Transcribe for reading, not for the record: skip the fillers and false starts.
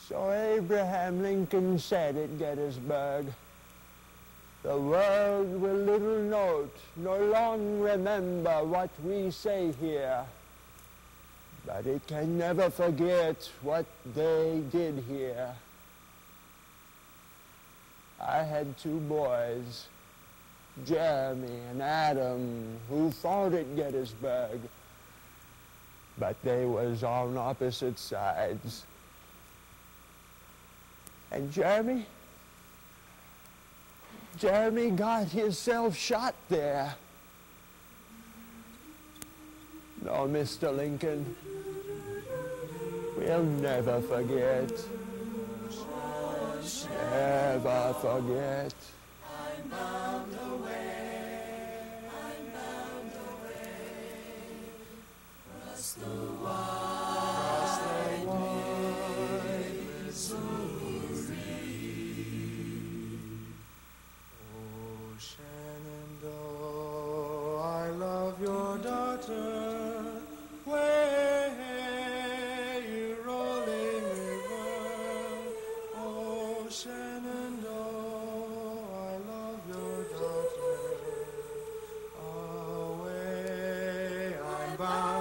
So Abraham Lincoln said at Gettysburg, "The world will little note, nor long remember what we say here, but it can never forget what they did here." I had two boys, Jeremy and Adam, who fought at Gettysburg, but they was on opposite sides. And Jeremy got himself shot there. No, Mr. Lincoln, we'll never forget. Never forget. I'm bound away, across the wide Missouri. Oh, Shenandoah, I love your daughter. Way, you rolling river. Oh, Shenandoah, I love your daughter. Away, I'm bound.